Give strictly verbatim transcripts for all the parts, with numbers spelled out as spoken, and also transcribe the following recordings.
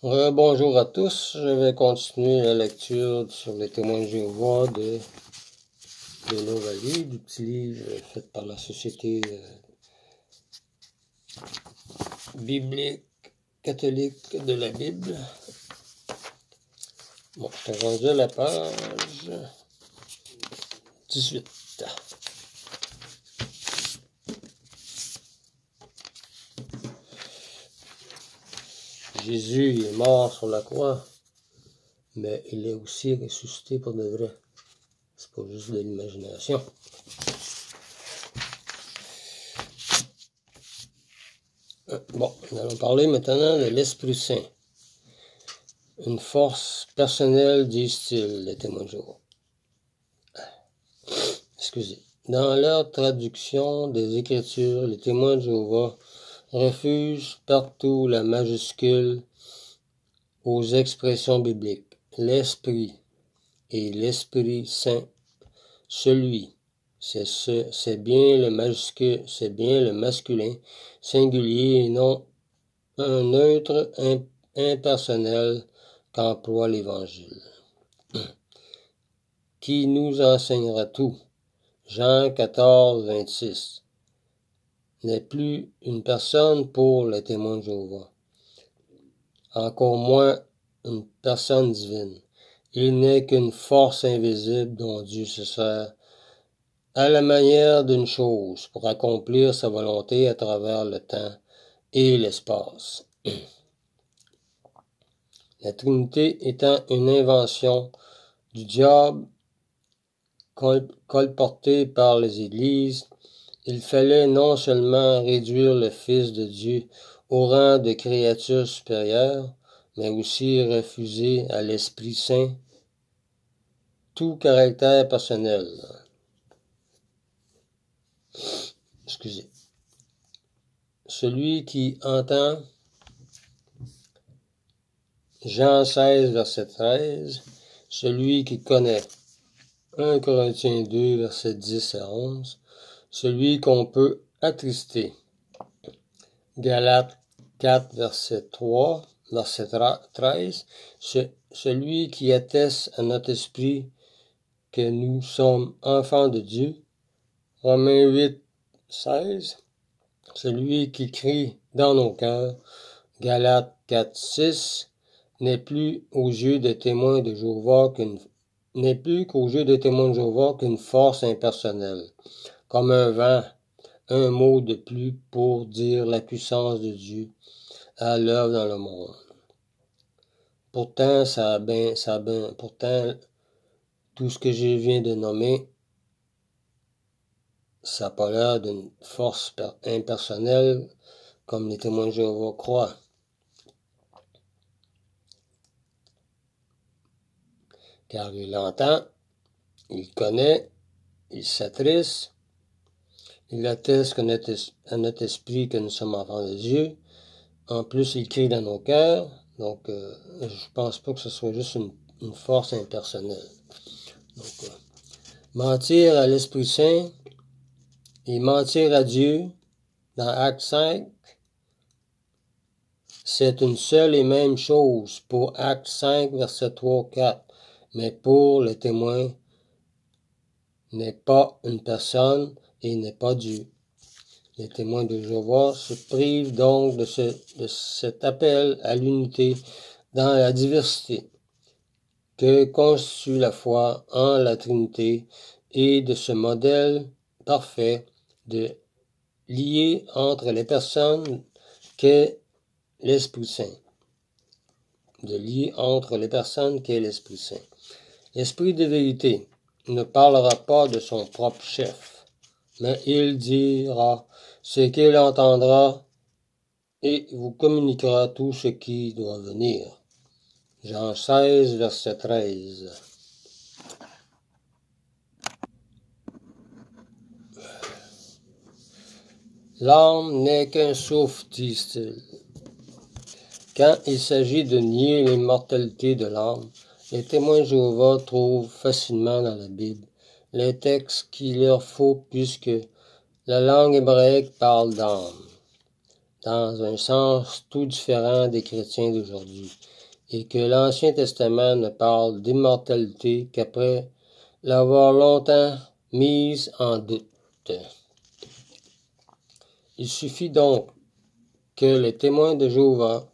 Bonjour à tous, je vais continuer la lecture sur les témoins de Jéhovah de, de Nova-Li, du petit livre fait par la Société euh, biblique catholique de la Bible. Bon, je suis rendu à la page dix-huit. Jésus est mort sur la croix, mais il est aussi ressuscité pour de vrai. C'est pas juste de l'imagination. Bon, nous allons parler maintenant de l'Esprit Saint. Une force personnelle, disent-ils, les témoins de Jéhovah. Excusez. Dans leur traduction des Écritures, les témoins de Jéhovah refusent partout la majuscule aux expressions bibliques. L'Esprit et l'Esprit Saint, celui, c'est ce, c'est bien le majuscule, c'est bien le masculin singulier et non un neutre imp, impersonnel qu'emploie l'Évangile, qui nous enseignera tout. Jean quatorze, vingt-six n'est plus une personne pour les témoins de Jéhovah, encore moins une personne divine. Il n'est qu'une force invisible dont Dieu se sert à la manière d'une chose pour accomplir sa volonté à travers le temps et l'espace. La Trinité étant une invention du diable colportée par les églises, il fallait non seulement réduire le Fils de Dieu au rang de créature supérieure, mais aussi refuser à l'Esprit Saint tout caractère personnel. Excusez. Celui qui entend Jean seize, verset treize, celui qui connaît un Corinthiens deux, verset dix à onze, celui qu'on peut attrister. Galates quatre, verset trois, verset treize, ce, celui qui atteste à notre esprit que nous sommes enfants de Dieu. Romains huit, seize, celui qui crie dans nos cœurs. Galates quatre, six, n'est plus aux yeux des témoins de Jéhovah qu'une n'est plus qu'aux yeux des témoins de Jéhovah qu'une force impersonnelle, comme un vent, un mot de plus pour dire la puissance de Dieu à l'œuvre dans le monde. Pourtant, ça a bien, ça a bien, pourtant, tout ce que je viens de nommer, ça n'a pas l'air d'une force impersonnelle comme les témoins de Jéhovah croient. Car il entend, il connaît, il s'attriste, il atteste à notre esprit que nous sommes enfants de Dieu. En plus, il crie dans nos cœurs. Donc, euh, je pense pas que ce soit juste une, une force impersonnelle. Donc, euh, mentir à l'Esprit Saint et mentir à Dieu, dans Actes cinq, c'est une seule et même chose pour Actes cinq, verset trois, quatre. Mais pour les témoins, n'est pas une personne et n'est pas Dieu. Les témoins de Jéhovah se privent donc de, ce, de cet appel à l'unité dans la diversité que constitue la foi en la Trinité et de ce modèle parfait de lier entre les personnes qu'est l'Esprit Saint. De lier entre les personnes qu'est l'Esprit Saint. L'Esprit de vérité ne parlera pas de son propre chef, mais il dira ce qu'il entendra et vous communiquera tout ce qui doit venir. Jean seize, verset treize. L'âme n'est qu'un souffle, disent-ils. Quand il s'agit de nier l'immortalité de l'âme, les témoins de Jéhovah trouvent facilement dans la Bible les textes qu'il leur faut puisque la langue hébraïque parle d'âme. dans un sens tout différent des chrétiens d'aujourd'hui, et que l'Ancien Testament ne parle d'immortalité qu'après l'avoir longtemps mise en doute. Il suffit donc que les témoins de Jéhovah,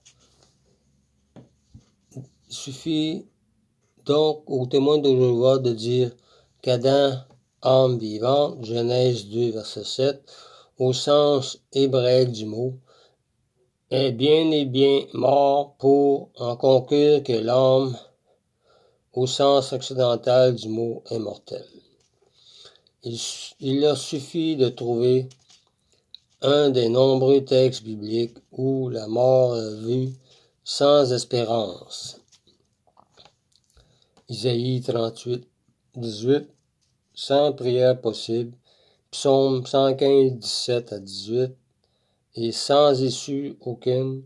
il suffit donc aux témoins de Jéhovah de dire qu'Adam, âme vivante, Genèse deux, verset sept, au sens hébraïque du mot, est bien et bien mort pour en conclure que l'âme, au sens occidental du mot, est mortelle. Il, il leur suffit de trouver un des nombreux textes bibliques où la mort est vue sans espérance. Isaïe trente-huit, dix-huit, sans prière possible, Psaume cent quinze, dix-sept à dix-huit, et sans issue aucune,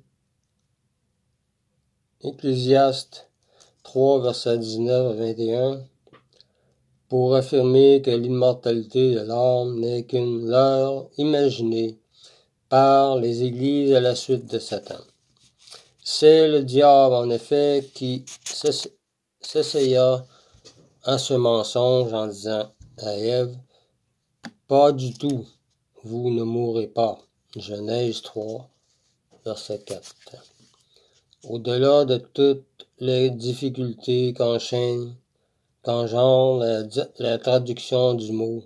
Ecclésiaste trois, versets dix-neuf à vingt et un, pour affirmer que l'immortalité de l'âme n'est qu'une leurre imaginée par les églises à la suite de Satan. C'est le diable, en effet, qui s'essaya à ce mensonge en disant à Ève, « Pas du tout, vous ne mourrez pas. » Genèse trois, verset quatre. Au-delà de toutes les difficultés qu'enchaîne, qu'engendre la, la traduction du mot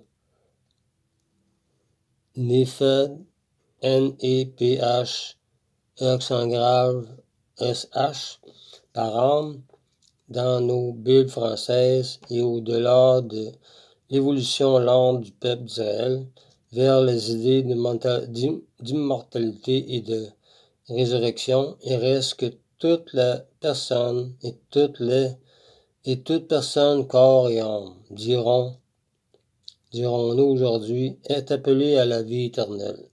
Néphed, N E P H, accent grave, S H, par âme, dans nos Bibles françaises et au-delà de l'évolution lente du peuple d'Israël vers les idées d'immortalité et de résurrection, il reste que toute la personne et toutes les et toute personne, corps et âme, diront, dirons-nous aujourd'hui, est appelée à la vie éternelle.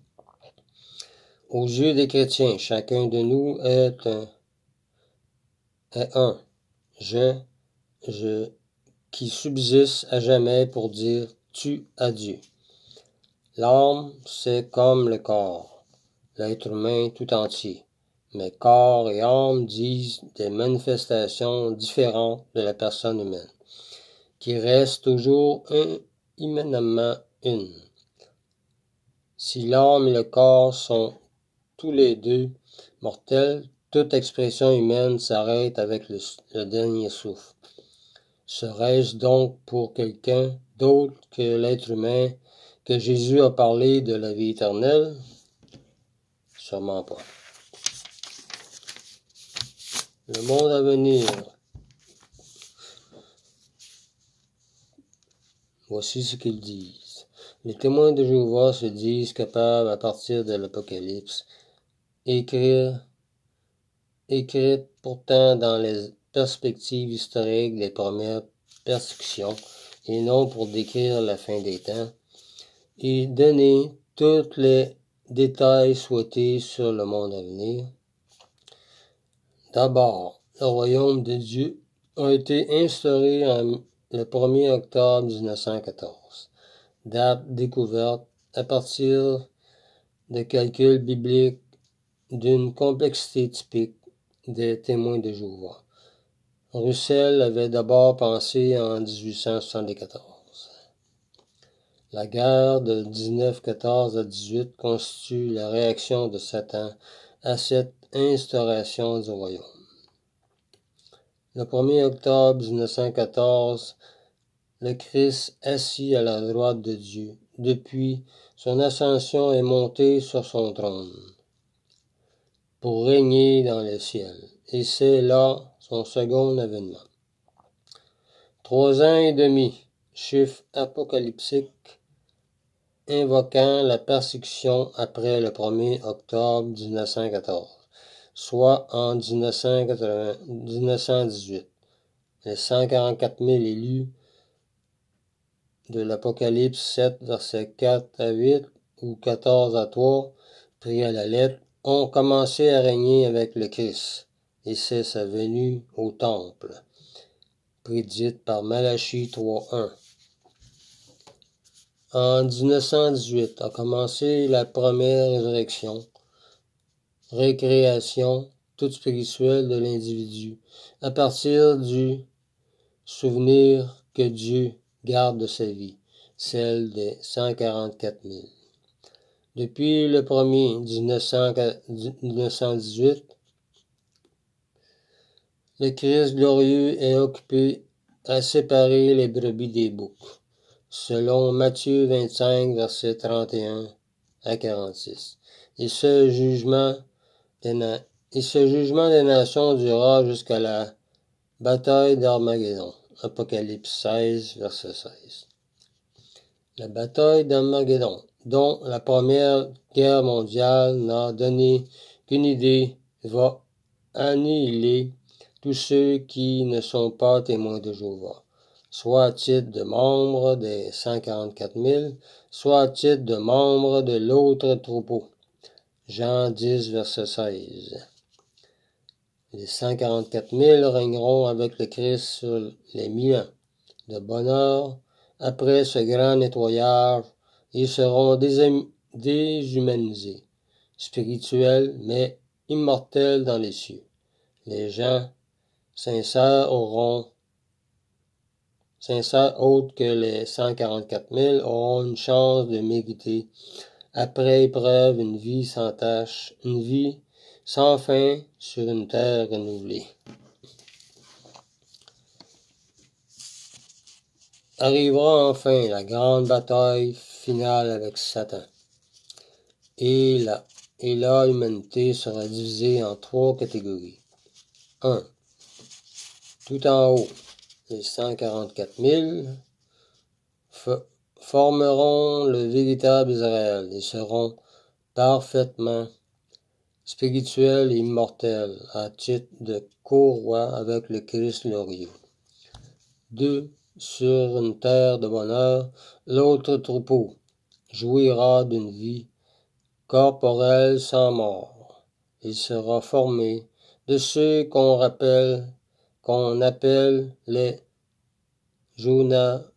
Aux yeux des chrétiens, chacun de nous est un, est un je, je, qui subsiste à jamais pour dire tu à Dieu. L'âme, c'est comme le corps, l'être humain tout entier. Mais corps et âme disent des manifestations différentes de la personne humaine, qui reste toujours un, immanément une. Si l'âme et le corps sont tous les deux mortels, toute expression humaine s'arrête avec le, le dernier souffle. Serait-ce donc pour quelqu'un d'autre que l'être humain que Jésus a parlé de la vie éternelle? Sûrement pas. Le monde à venir. Voici ce qu'ils disent. Les témoins de Jéhovah se disent capables, à partir de l'Apocalypse, écrire, écrite pourtant dans les perspectives historiques des premières persécutions, et non pour décrire la fin des temps, et donner tous les détails souhaités sur le monde à venir. D'abord, le royaume de Dieu a été instauré en, le premier octobre mille neuf cent quatorze, date découverte à partir de calculs bibliques d'une complexité typique des témoins de Jéhovah. Russell avait d'abord pensé en dix-huit cent soixante-quatorze. La guerre de dix-neuf quatorze à dix-huit constitue la réaction de Satan à cette instauration du royaume. Le premier octobre mille neuf cent quatorze, le Christ assis à la droite de Dieu, depuis son ascension, est monté sur son trône pour régner dans le ciel, et c'est là son second avènement. Trois ans et demi, chiffre apocalyptique invoquant la persécution après le premier octobre mille neuf cent quatorze, soit en mille neuf cent dix-huit. Les cent quarante-quatre mille élus de l'Apocalypse sept, versets quatre à huit ou quatorze à trois, pris à la lettre, ont commencé à régner avec le Christ, et c'est sa venue au temple, prédite par Malachie trois un. En mille neuf cent dix-huit a commencé la première résurrection, récréation toute spirituelle de l'individu, à partir du souvenir que Dieu garde de sa vie, celle des cent quarante-quatre mille. Depuis le premier mille neuf cent dix-huit, le Christ glorieux est occupé à séparer les brebis des boucs, selon Matthieu vingt-cinq, versets trente et un à quarante-six. Et ce jugement des, na- et ce jugement des nations durera jusqu'à la bataille d'Armageddon. Apocalypse seize, verset seize. La bataille d'Armageddon, dont la première guerre mondiale n'a donné qu'une idée, va annihiler tous ceux qui ne sont pas témoins de Jéhovah, soit à titre de membres des cent quarante-quatre mille, soit à titre de membres de l'autre troupeau. Jean dix, verset seize. Les cent quarante-quatre mille régneront avec le Christ sur les mille ans de bonheur après ce grand nettoyage. Ils seront déshumanisés, spirituels, mais immortels dans les cieux. Les gens sincères auront, sincères autres que les cent quarante-quatre mille, auront une chance de mériter, après épreuve, une vie sans tache, une vie sans fin sur une terre renouvelée. Arrivera enfin la grande bataille finale avec Satan. Et là, et là, l'humanité sera divisée en trois catégories. un. Tout en haut, les cent quarante-quatre mille formeront le véritable Israël et seront parfaitement spirituels et immortels à titre de co-roi avec le Christ glorieux. deux. Sur une terre de bonheur, l'autre troupeau jouira d'une vie corporelle sans mort. Il sera formé de ceux qu'on rappelle, qu'on appelle les Jonadab.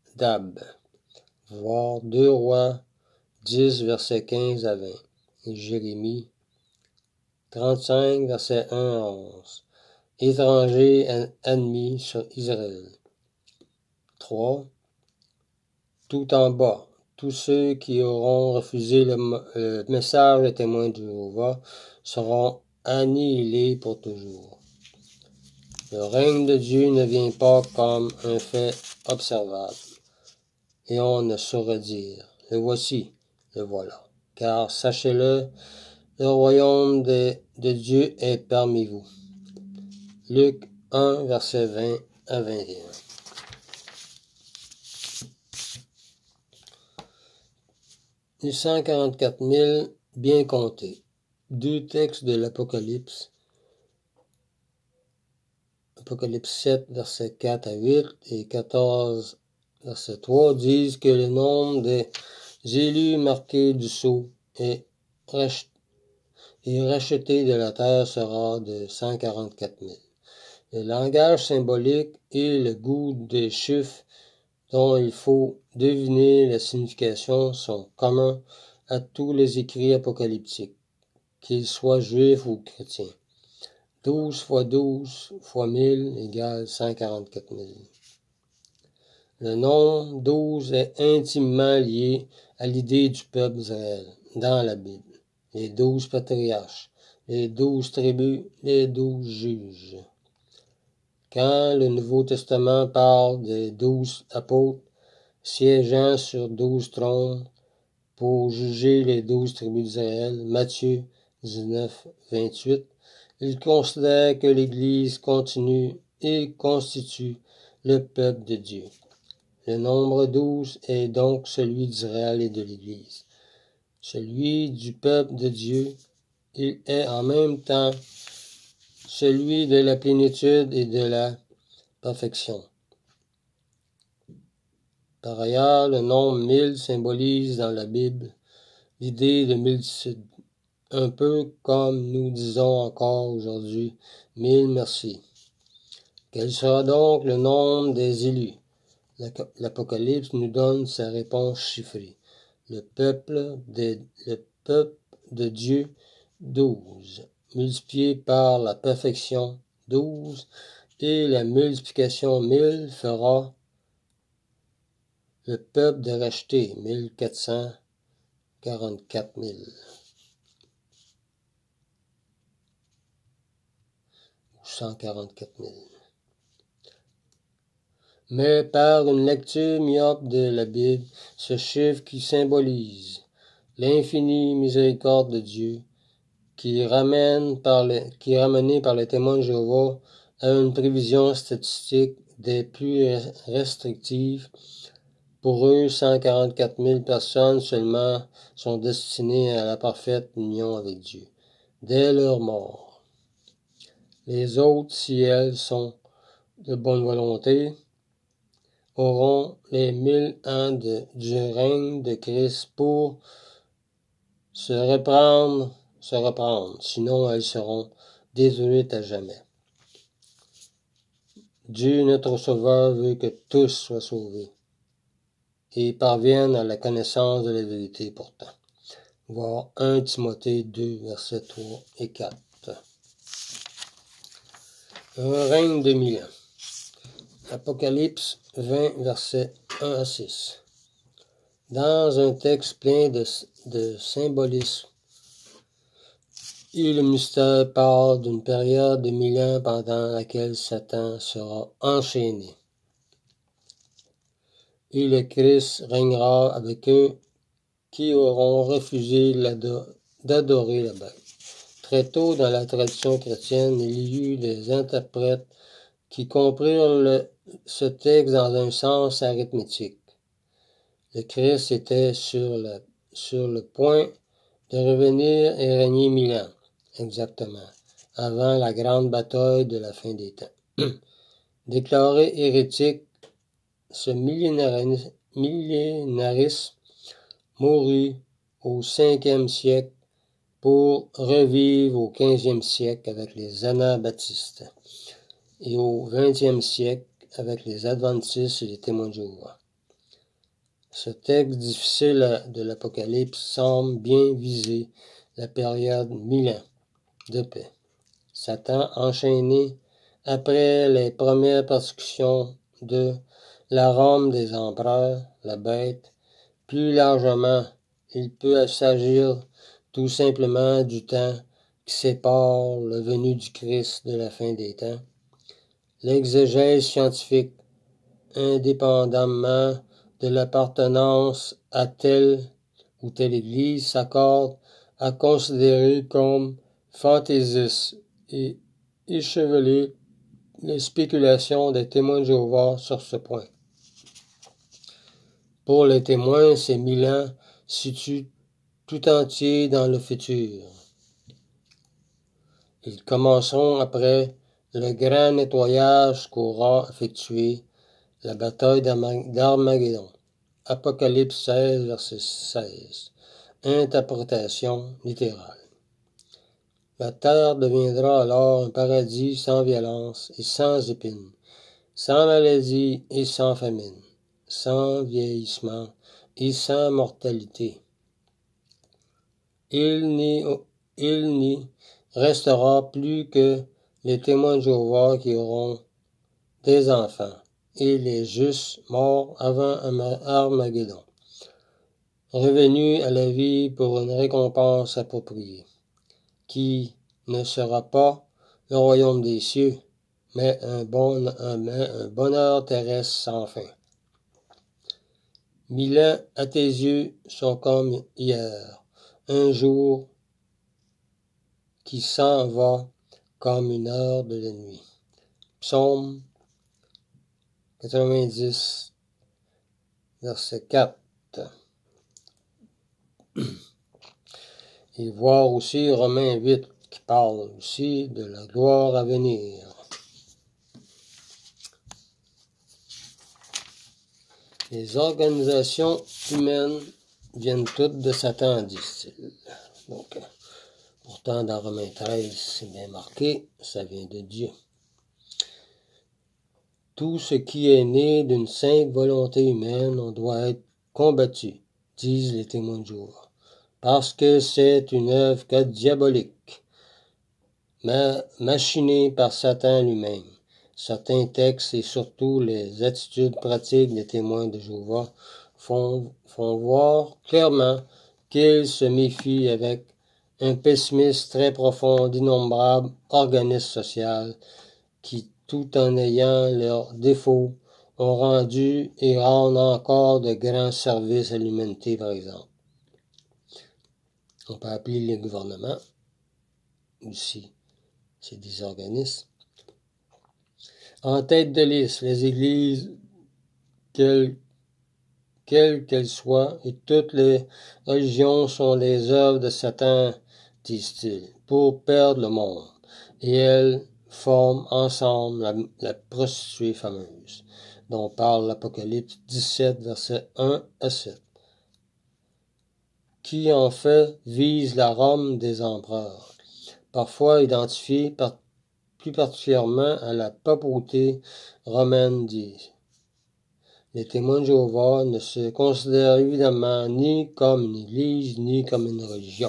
Voir deux Rois dix, versets quinze à vingt. Et Jérémie trente-cinq, versets un à onze. Étrangers admis sur Israël. trois. Tout en bas, tous ceux qui auront refusé le, le message des témoins de Jéhovah seront annihilés pour toujours. Le règne de Dieu ne vient pas comme un fait observable, et on ne saurait dire, le voici, le voilà. Car sachez-le, le royaume de, de Dieu est parmi vous. Luc un, verset vingt à vingt et un. Les cent quarante-quatre mille bien comptés. Deux textes de l'Apocalypse. Apocalypse sept, versets quatre à huit et quatorze, verset trois disent que le nombre des élus marqués du sceau et rachetés de la terre sera de cent quarante-quatre mille. Le langage symbolique et le goût des chiffres dont il faut deviner la signification sont communs à tous les écrits apocalyptiques, qu'ils soient juifs ou chrétiens. douze fois douze fois mille égale cent quarante-quatre mille. Le nombre douze est intimement lié à l'idée du peuple d'Israël dans la Bible. Les douze patriarches, les douze tribus, les douze juges. Quand le Nouveau Testament parle des douze apôtres siégeant sur douze trônes pour juger les douze tribus d'Israël, Matthieu dix-neuf, vingt-huit, il considère que l'Église continue et constitue le peuple de Dieu. Le nombre douze est donc celui d'Israël et de l'Église. Celui du peuple de Dieu, il est en même temps celui de la plénitude et de la perfection. Par ailleurs, le nombre mille symbolise dans la Bible l'idée de multitude, un peu comme nous disons encore aujourd'hui, mille merci. Quel sera donc le nombre des élus? L'Apocalypse nous donne sa réponse chiffrée. Le peuple de, le peuple de Dieu douze, multiplié par la perfection, douze, et la multiplication mille fera le peuple de racheter, mille quatre cent quarante-quatre mille. cent quarante-quatre mille. Mais par une lecture myope de la Bible, ce chiffre qui symbolise l'infinie miséricorde de Dieu, qui ramène par le, qui est ramené par les témoins de Jéhovah à une prévision statistique des plus restrictives. Pour eux, cent quarante-quatre mille personnes seulement sont destinées à la parfaite union avec Dieu, dès leur mort. Les autres, si elles sont de bonne volonté, auront les mille ans de, du règne de Christ pour se reprendre, se reprendre, sinon elles seront détruites à jamais. Dieu, notre Sauveur, veut que tous soient sauvés et parviennent à la connaissance de la vérité pourtant. Voir un Timothée deux, versets trois et quatre. Un règne de mille ans. Apocalypse vingt, versets un à six. Dans un texte plein de, de symbolisme, et le mystère parle d'une période de mille ans pendant laquelle Satan sera enchaîné. Et le Christ régnera avec eux qui auront refusé d'adorer la bête. Très tôt dans la tradition chrétienne, il y eut des interprètes qui comprirent le, ce texte dans un sens arithmétique. Le Christ était sur, la, sur le point de revenir et régner mille ans, exactement, avant la grande bataille de la fin des temps. Déclaré hérétique, ce millénarisme, millénarisme mourut au cinquième siècle pour revivre au quinzième siècle avec les anabaptistes et au vingtième siècle avec les adventistes et les témoins de Jéhovah. Ce texte difficile de l'Apocalypse semble bien viser la période mille ans de paix. Satan, enchaîné après les premières persécutions de la Rome des empereurs, la bête, plus largement, il peut s'agir tout simplement du temps qui sépare le venu du Christ de la fin des temps. L'exégèse scientifique, indépendamment de l'appartenance à telle ou telle église, s'accorde à considérer comme fantaisiste et écheveler les spéculations des témoins de Jéhovah sur ce point. Pour les témoins, ces mille ans situent tout entier dans le futur. Ils commenceront après le grand nettoyage qu'aura effectué la bataille d'Armageddon. Apocalypse seize, verset seize. Interprétation littérale. La terre deviendra alors un paradis sans violence et sans épines, sans maladie et sans famine, sans vieillissement et sans mortalité. Il n'y, il n'y restera plus que les témoins de Jéhovah qui auront des enfants et les justes morts avant Armageddon, revenus à la vie pour une récompense appropriée, qui ne sera pas le royaume des cieux, mais un, bon, un, un bonheur terrestre sans fin. Mille ans à tes yeux sont comme hier, un jour qui s'en va comme une heure de la nuit. Psaume quatre-vingt-dix, verset quatre. Et voir aussi Romains huit, qui parle aussi de la gloire à venir. Les organisations humaines viennent toutes de Satan, disent-ils. Donc, pourtant, dans Romains treize, c'est bien marqué, ça vient de Dieu. Tout ce qui est né d'une sainte volonté humaine, on doit être combattu, disent les témoins de Jéhovah, parce que c'est une œuvre que diabolique, mais machinée par Satan lui-même. Certains textes et surtout les attitudes pratiques des témoins de Jéhovah font, font voir clairement qu'ils se méfient avec un pessimisme très profond d'innombrables organismes sociaux qui, tout en ayant leurs défauts, ont rendu et rendent encore de grands services à l'humanité, par exemple. On peut appeler les gouvernements aussi, c'est des organismes. En tête de liste, les églises, quelles quelles qu'elles soient, et toutes les religions sont les œuvres de Satan, disent-ils, pour perdre le monde. Et elles forment ensemble la, la prostituée fameuse, dont parle l'Apocalypse dix-sept, versets un à sept, qui en fait vise la Rome des empereurs, parfois identifiée par, plus particulièrement à la papauté romaine, disent. Les témoins de Jéhovah ne se considèrent évidemment ni comme une église, ni comme une religion.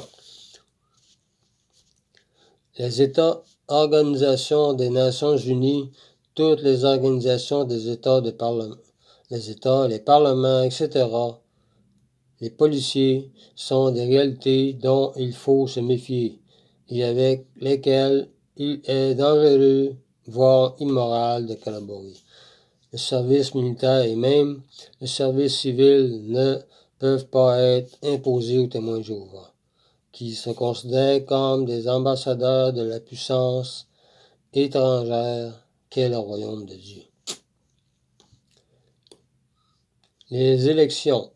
Les États, organisations des Nations Unies, toutes les organisations des États, de parlement, les États, les parlements, et cetera, les policiers sont des réalités dont il faut se méfier et avec lesquelles il est dangereux, voire immoral de collaborer. Le service militaire et même le service civil ne peuvent pas être imposés aux témoins de Jéhovah, qui se considèrent comme des ambassadeurs de la puissance étrangère qu'est le royaume de Dieu. Les élections.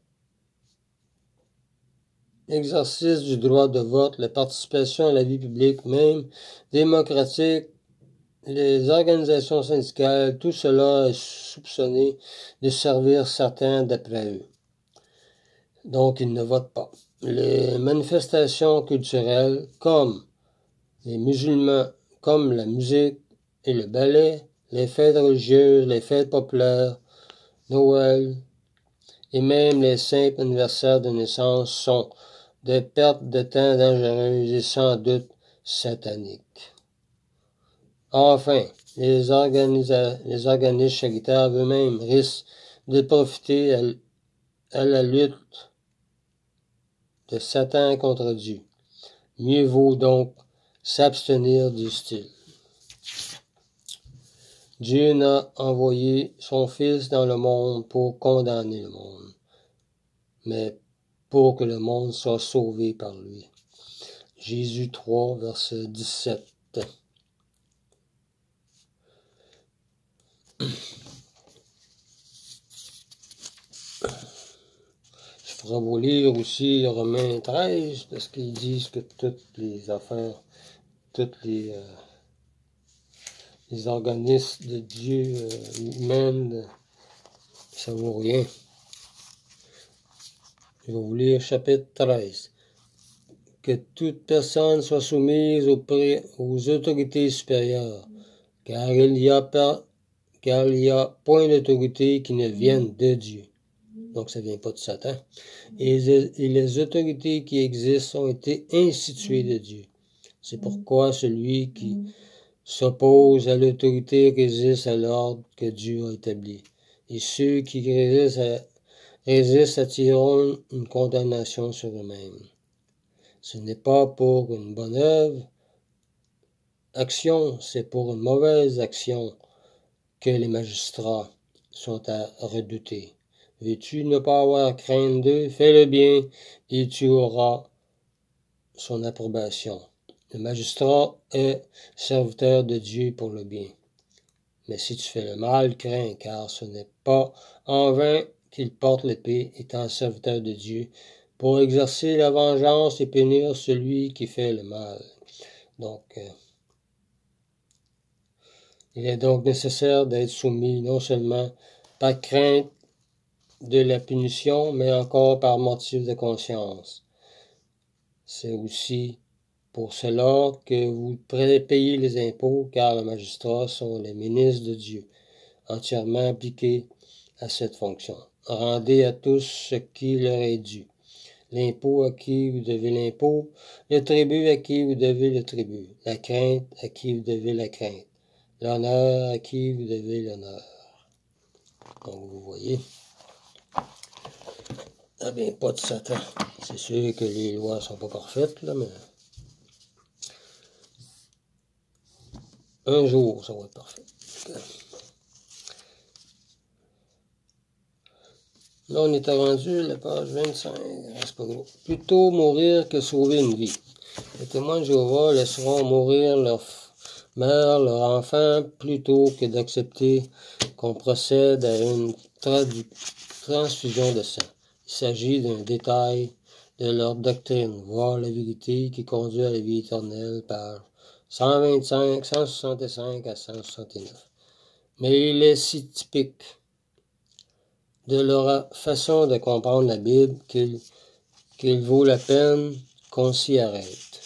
L'exercice du droit de vote, la participation à la vie publique, même démocratique, les organisations syndicales, tout cela est soupçonné de servir certains d'après eux. Donc, ils ne votent pas. Les manifestations culturelles, comme les musulmans, comme la musique et le ballet, les fêtes religieuses, les fêtes populaires, Noël, et même les simples anniversaires de naissance sont des pertes de temps dangereuses et sans doute sataniques. Enfin, les, organisa- les organismes charitaires eux-mêmes risquent de profiter à, à la lutte de Satan contre Dieu. Mieux vaut donc s'abstenir du style. Dieu n'a envoyé son Fils dans le monde pour condamner le monde, mais pour que le monde soit sauvé par lui. Jésus trois, verset dix-sept. Je pourrais vous lire aussi Romains treize, parce qu'ils disent que toutes les affaires, toutes les, euh, les organismes de Dieu euh, humains, ça vaut rien. Je vais vous lire chapitre treize. Que toute personne soit soumise auprès, aux autorités supérieures, car il y a pas, car il y a point d'autorité qui ne vienne de Dieu. Donc, ça ne vient pas de Satan. Et les, et les autorités qui existent ont été instituées de Dieu. C'est pourquoi celui qui s'oppose à l'autorité résiste à l'ordre que Dieu a établi. Et ceux qui résistent, à, résistent attireront une condamnation sur eux-mêmes. Ce n'est pas pour une bonne œuvre, action, c'est pour une mauvaise action que les magistrats sont à redouter. Veux-tu ne pas avoir crainte d'eux? Fais le bien et tu auras son approbation. Le magistrat est serviteur de Dieu pour le bien. Mais si tu fais le mal, crains, car ce n'est pas en vain qu'il porte l'épée, étant serviteur de Dieu, pour exercer la vengeance et punir celui qui fait le mal. Donc, euh, il est donc nécessaire d'être soumis non seulement par crainte de la punition, mais encore par motif de conscience. C'est aussi pour cela que vous payez les impôts, car les magistrats sont les ministres de Dieu, entièrement appliqués à cette fonction. Rendez à tous ce qui leur est dû. l'impôt à qui vous devez l'impôt, le tribut à qui vous devez le tribut, la crainte à qui vous devez la crainte, l'honneur à qui vous devez l'honneur. Donc vous voyez, ah bien, pas de Satan. C'est sûr que les lois sont pas parfaites, là, mais un jour, ça va être parfait. Là, on est rendu à la page vingt-cinq. C'est pas gros. Plutôt mourir que sauver une vie. Les témoins de Jéhovah laisseront mourir leur mère, leur enfant, plutôt que d'accepter qu'on procède à une transfusion de sang. Il s'agit d'un détail de leur doctrine, voire la vérité qui conduit à la vie éternelle, page cent vingt-cinq, cent soixante-cinq à cent soixante-neuf. Mais il est si typique de leur façon de comprendre la Bible qu'il qu'il vaut la peine qu'on s'y arrête.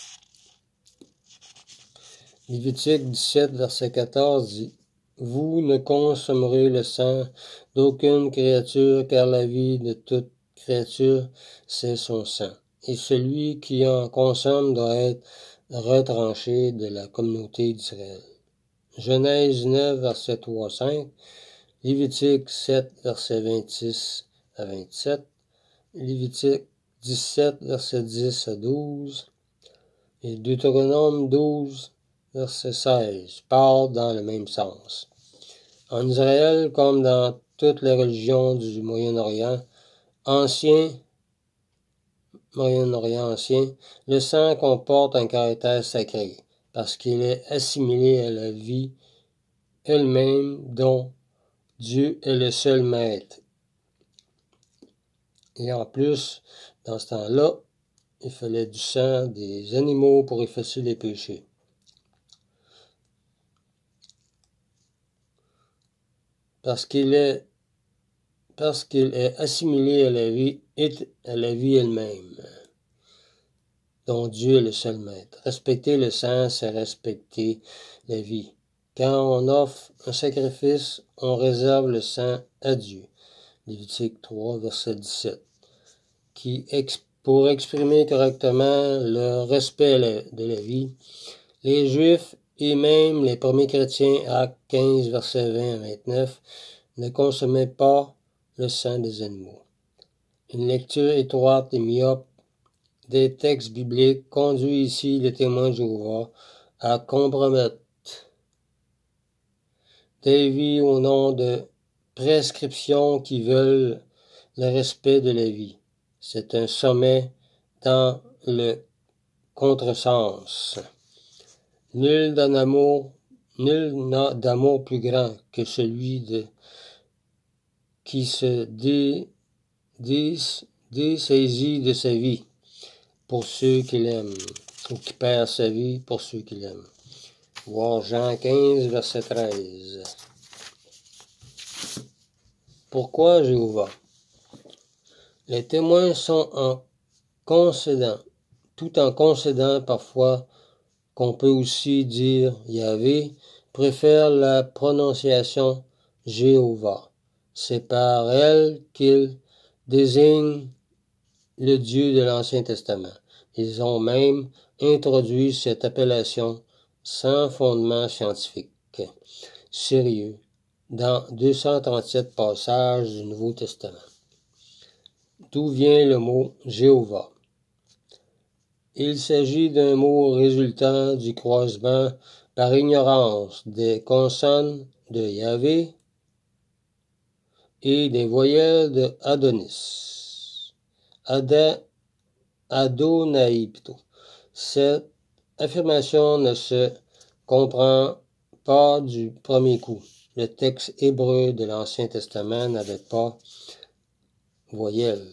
Lévitique dix-sept, verset quatorze dit « Vous ne consommerez le sang d'aucune créature, car la vie de toute créature, c'est son sang. Et celui qui en consomme doit être retranché de la communauté d'Israël. » Genèse neuf, verset trois à cinq. Lévitique sept, verset vingt-six à vingt-sept. Lévitique dix-sept, verset dix à douze. Et Deutéronome douze, verset seize, parle dans le même sens. En Israël, comme dans toutes les religions du Moyen-Orient ancien, Moyen-Orient ancien, le sang comporte un caractère sacré, parce qu'il est assimilé à la vie elle-même dont Dieu est le seul maître. Et en plus, dans ce temps-là, il fallait du sang des animaux pour effacer les péchés. Parce qu'il est, parce qu'il est assimilé à la vie, à la vie elle-même, dont Dieu est le seul maître. Respecter le sang, c'est respecter la vie. Quand on offre un sacrifice, on réserve le sang à Dieu. Lévitique trois, verset dix-sept. Qui, pour exprimer correctement le respect de la vie, les Juifs et même les premiers chrétiens, Actes quinze, verset vingt à vingt-neuf, ne consommaient pas le sang des animaux. Une lecture étroite et myope des textes bibliques conduit ici les témoins de Jéhovah à compromettre des vies au nom de prescriptions qui veulent le respect de la vie. C'est un sommet dans le contresens. Nul d'amour, nul n'a d'amour plus grand que celui de qui se dé, dé, dessaisit de sa vie pour ceux qui l'aiment, ou qui perd sa vie pour ceux qui l'aiment. Voir Jean quinze, verset treize. Pourquoi Jéhovah? Les témoins sont en concédant, tout en concédant parfois qu'on peut aussi dire Yahvé, préfèrent la prononciation Jéhovah. C'est par elle qu'ils désignent le Dieu de l'Ancien Testament. Ils ont même introduit cette appellation sans fondement scientifique sérieux dans deux cent trente-sept passages du Nouveau Testament. D'où vient le mot Jéhovah? Il s'agit d'un mot résultant du croisement par ignorance des consonnes de Yahvé et des voyelles de Adonis. Ada, Adonai plutôt. Cette affirmation ne se comprend pas du premier coup. Le texte hébreu de l'Ancien Testament n'avait pas voyelles,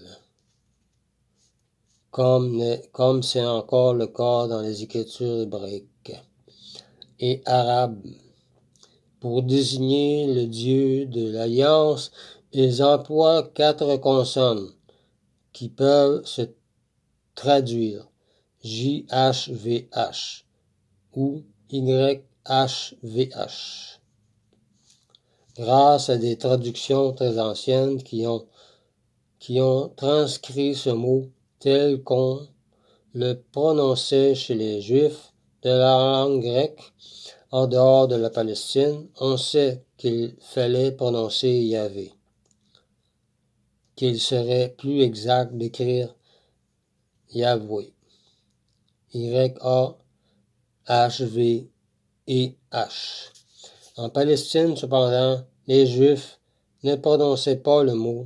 comme, comme c'est encore le cas dans les écritures hébraïques et arabes. Pour désigner le Dieu de l'Alliance, ils emploient quatre consonnes qui peuvent se traduire J H V H ou Y H V H. Grâce à des traductions très anciennes qui ont, qui ont transcrit ce mot tel qu'on le prononçait chez les Juifs de la langue grecque en dehors de la Palestine. On sait qu'il fallait prononcer Yahvé, qu'il serait plus exact d'écrire Yahvé, Y A H V E H. En Palestine, cependant, les Juifs ne prononçaient pas le mot.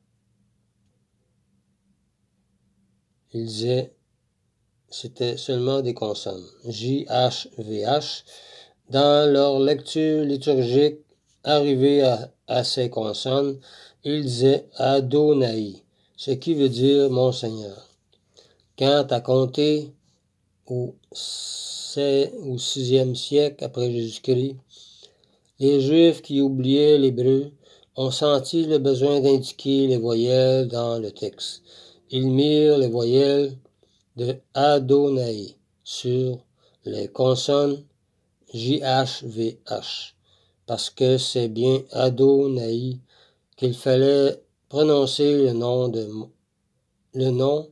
Ils disaient c'était seulement des consonnes. J H V H. Dans leur lecture liturgique, arrivée à, à ces consonnes, ils disaient Adonai, ce qui veut dire mon Seigneur. Quant à compter au sixième siècle après Jésus-Christ, les Juifs qui oubliaient l'hébreu ont senti le besoin d'indiquer les voyelles dans le texte. Ils mirent les voyelles de Adonai sur les consonnes J H V H, parce que c'est bien Adonai qu'il fallait prononcer le nom de le nom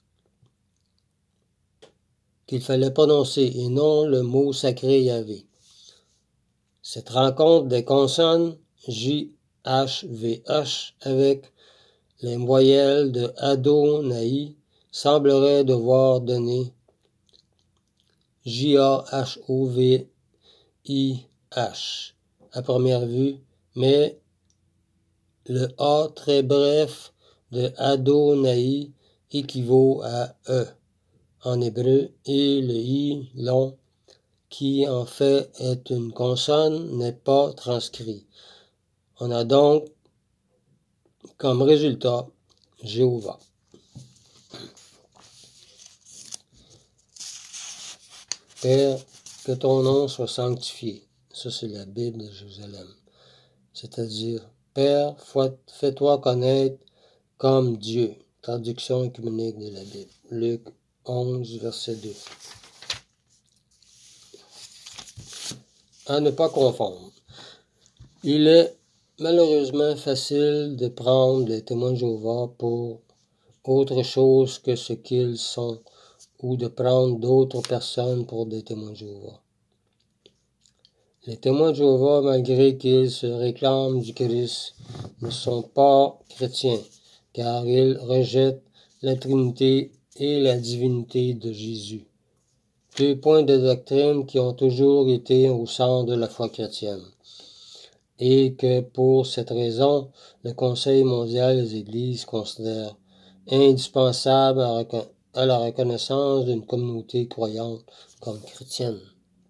qu'il fallait prononcer et non le mot sacré Yahvé. Cette rencontre des consonnes J H V H avec les voyelles de Adonai semblerait devoir donner J A H O V I H à première vue, mais le A très bref de Adonai équivaut à E en hébreu et le I long, qui en fait est une consonne, n'est pas transcrit. On a donc comme résultat Jéhovah. Père, que ton nom soit sanctifié. Ça, c'est la Bible de Jérusalem. C'est-à-dire, Père, fais-toi connaître comme Dieu. Traduction œcuménique de la Bible. Luc onze, verset deux. À ne pas confondre. Il est malheureusement facile de prendre les témoins de Jéhovah pour autre chose que ce qu'ils sont, ou de prendre d'autres personnes pour des témoins de Jéhovah. Les témoins de Jéhovah, malgré qu'ils se réclament du Christ, ne sont pas chrétiens, car ils rejettent la Trinité et la divinité de Jésus. Deux points de doctrine qui ont toujours été au centre de la foi chrétienne. Et que pour cette raison, le Conseil mondial des Églises considère indispensable à, à la reconnaissance d'une communauté croyante comme chrétienne.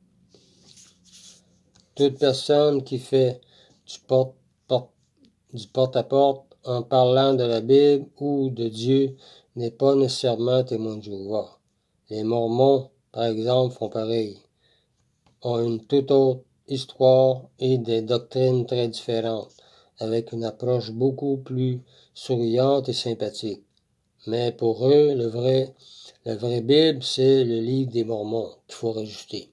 Toute personne qui fait du porte, porte, du porte-à-porte en parlant de la Bible ou de Dieu n'est pas nécessairement témoin de Jéhovah. Les Mormons, par exemple, font pareil, ont une toute autre histoire et des doctrines très différentes, avec une approche beaucoup plus souriante et sympathique. Mais pour eux, le vrai, la vraie Bible, c'est le livre des Mormons qu'il faut rajouter.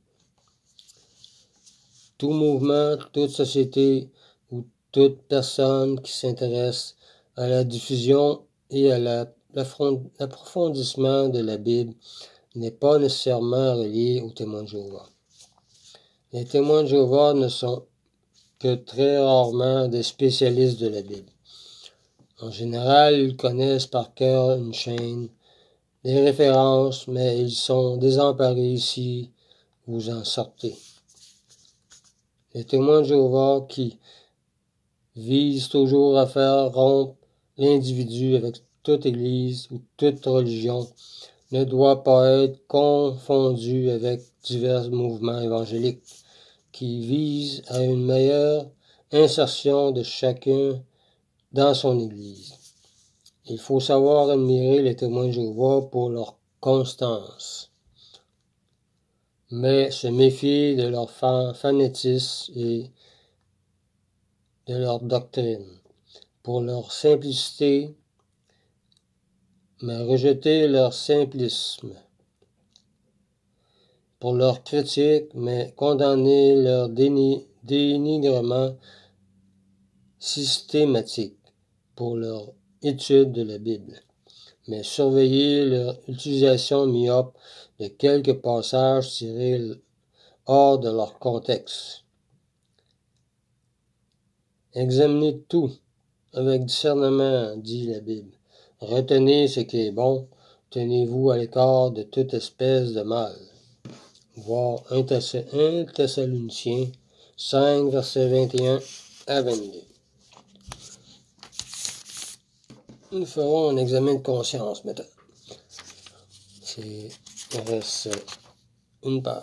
Tout mouvement, toute société ou toute personne qui s'intéresse à la diffusion et à la, l'approfondissement de la Bible n'est pas nécessairement relié aux témoins de Jéhovah. Les témoins de Jéhovah ne sont que très rarement des spécialistes de la Bible. En général, ils connaissent par cœur une chaîne, des références, mais ils sont désemparés si vous en sortez. Les témoins de Jéhovah qui visent toujours à faire rompre l'individu avec toute église ou toute religion ne doit pas être confondu avec divers mouvements évangéliques qui visent à une meilleure insertion de chacun dans son église. Il faut savoir admirer les témoins de Jéhovah pour leur constance, mais se méfier de leur fanatisme et de leur doctrine, pour leur simplicité, mais rejeter leur simplisme, pour leur critique, mais condamner leur déni- dénigrement systématique, pour leur étude de la Bible, mais surveiller leur utilisation myope de quelques passages tirés hors de leur contexte. Examinez tout avec discernement, dit la Bible. Retenez ce qui est bon, tenez-vous à l'écart de toute espèce de mal. Voir un Thessaloniciens cinq, versets vingt et un à vingt-deux. Nous ferons un examen de conscience maintenant. C'est, il reste une page.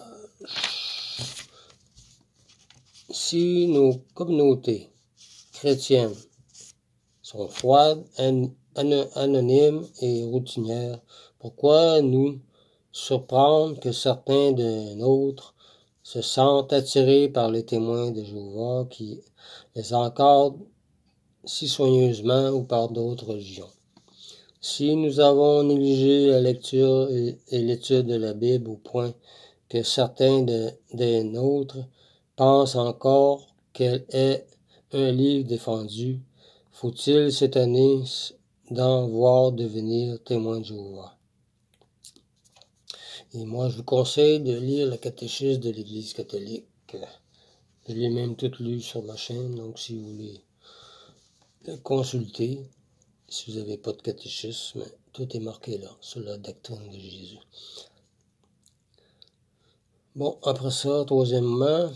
Si nos communautés chrétiennes sont froides, an- an- anonymes et routinières, pourquoi nous surprendre que certains de nôtres se sentent attirés par les témoins de Jéhovah qui les encadrent si soigneusement ou par d'autres religions? Si nous avons négligé la lecture et, et l'étude de la Bible au point que certains de, des nôtres pensent encore qu'elle est un livre défendu, faut-il s'étonner d'en voir devenir témoin de Jéhovah? Et moi, je vous conseille de lire le catéchisme de l'Église catholique. Je l'ai même tout lu sur ma chaîne, donc si vous voulez le consulter, si vous n'avez pas de catéchisme, tout est marqué là, sur la doctrine de Jésus. Bon, après ça, troisièmement,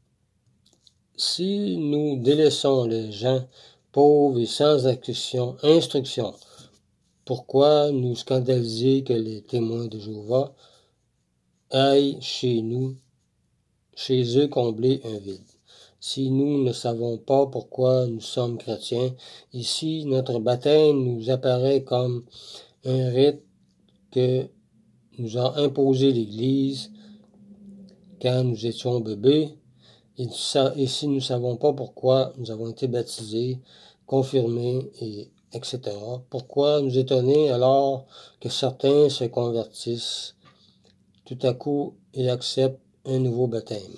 si nous délaissons les gens pauvres et sans instruction, instruction, pourquoi nous scandaliser que les témoins de Jéhovah aillent chez nous, chez eux combler un vide? Si nous ne savons pas pourquoi nous sommes chrétiens, et si notre baptême nous apparaît comme un rite que nous a imposé l'Église quand nous étions bébés, et, et si nous ne savons pas pourquoi nous avons été baptisés, confirmés, et etc., pourquoi nous étonner alors que certains se convertissent tout à coup et acceptent un nouveau baptême,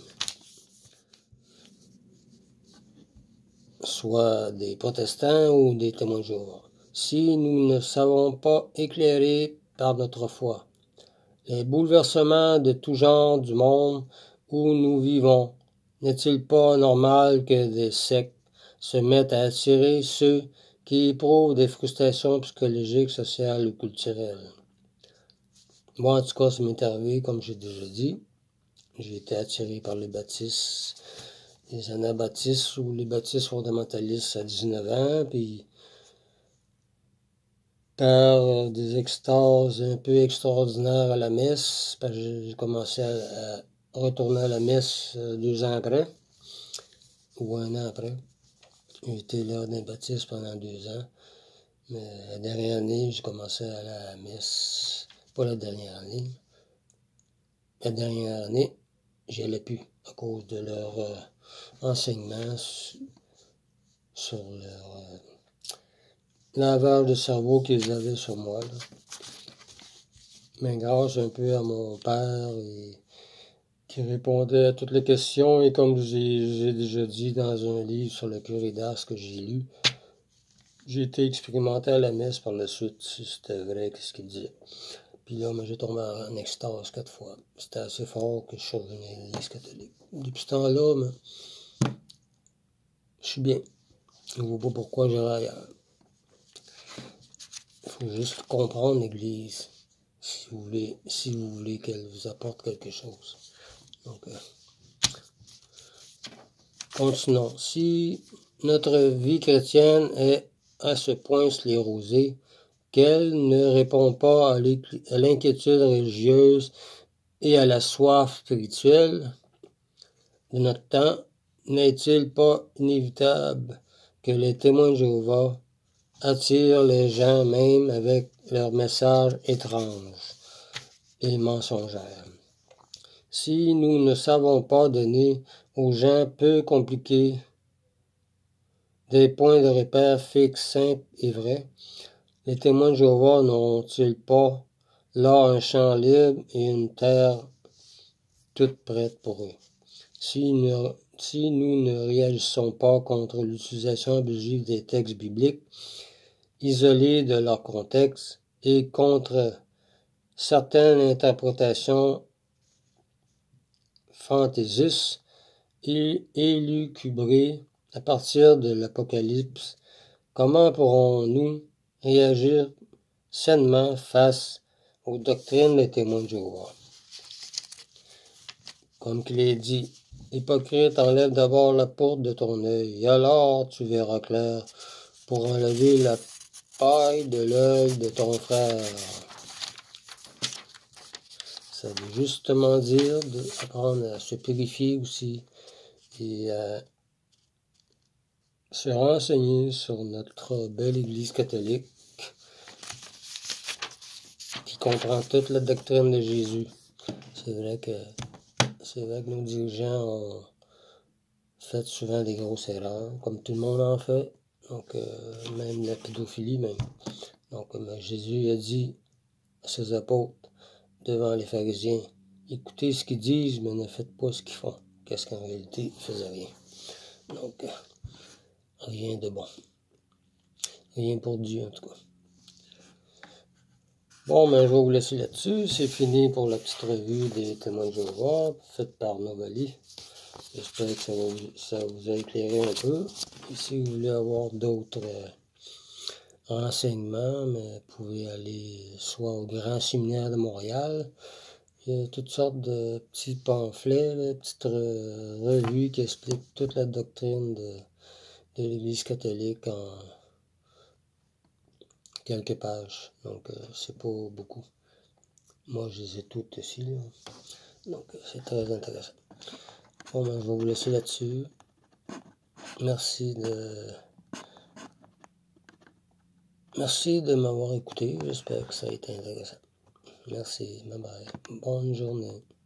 soit des protestants ou des témoins de Jéhovah? Si nous ne savons pas éclairer par notre foi les bouleversements de tout genre du monde où nous vivons, n'est-il pas normal que des sectes se mettent à attirer ceux qui éprouvent des frustrations psychologiques, sociales ou culturelles? Moi, en tout cas, ça m'est arrivé, comme j'ai déjà dit. J'ai été attiré par les baptistes, les anabaptistes ou les baptistes fondamentalistes à dix-neuf ans, puis par des extases un peu extraordinaires à la messe, parce que j'ai commencé à, à retourner à la messe deux ans après, ou un an après. J'ai été là dans les baptistes pendant deux ans, mais la dernière année, j'ai commencé à aller à la messe, pas la dernière année. La dernière année, j'y allais plus à cause de leur euh, enseignement sur leur euh, lavage de cerveau qu'ils avaient sur moi, là. Mais grâce un peu à mon père et, qui répondait à toutes les questions, et comme j'ai déjà dit dans un livre sur le curé d'Ars que j'ai lu, j'ai été expérimenté à la messe par la suite, si c'était vrai, qu'est-ce qu'il disait. Puis là, j'ai tombé en extase quatre fois. C'était assez fort que je suis revenu à l'Église catholique. Depuis ce temps-là, mais, je suis bien. Je ne vois pas pourquoi j'irais ailleurs. Il faut juste comprendre l'Église, si vous voulez, si vous voulez qu'elle vous apporte quelque chose. Donc, euh, continuons. Si notre vie chrétienne est à ce point sclérosée qu'elle ne répond pas à l'inquiétude religieuse et à la soif spirituelle de notre temps, n'est-il pas inévitable que les témoins de Jéhovah attirent les gens même avec leurs messages étranges et mensongers? Si nous ne savons pas donner aux gens peu compliqués des points de repère fixes, simples et vrais, les témoins de Jéhovah n'auront-ils pas là un champ libre et une terre toute prête pour eux? Si, ne, si nous ne réagissons pas contre l'utilisation abusive des textes bibliques, isolés de leur contexte et contre certaines interprétations fantaisistes et élucubrées à partir de l'Apocalypse, comment pourrons-nous réagir sainement face aux doctrines des témoins de Jéhovah? Comme qu'il est dit, hypocrite, enlève d'abord la porte de ton œil, et alors tu verras clair pour enlever la paille de l'œil de ton frère. Ça veut justement dire d'apprendre à se purifier aussi et à se renseigner sur notre belle Église catholique qui comprend toute la doctrine de Jésus. C'est vrai que c'est vrai que nos dirigeants ont fait souvent des grosses erreurs, comme tout le monde en fait, donc euh, même la pédophilie même. Donc euh, Jésus a dit à ses apôtres devant les pharisiens, écoutez ce qu'ils disent, mais ne faites pas ce qu'ils font. Qu'est-ce qu'en réalité, ils faisaient rien. Donc, euh, rien de bon. Rien pour Dieu, en tout cas. Bon, ben, je vais vous laisser là-dessus. C'est fini pour la petite revue des témoins de Jéhovah, faite par Novali. J'espère que ça, va vous, ça vous a éclairé un peu. Et si vous voulez avoir d'autres euh, renseignements, mais vous pouvez aller soit au Grand Séminaire de Montréal. Il y a toutes sortes de petits pamphlets, là, petites re revues qui expliquent toute la doctrine de, de l'Église catholique en quelques pages. Donc, euh, c'est pas beaucoup. Moi, je les ai toutes ici, là. Donc, euh, c'est très intéressant. Bon, ben, je vais vous laisser là-dessus. Merci de... Merci de m'avoir écouté. J'espère que ça a été intéressant. Merci. Bye bye. Bonne journée.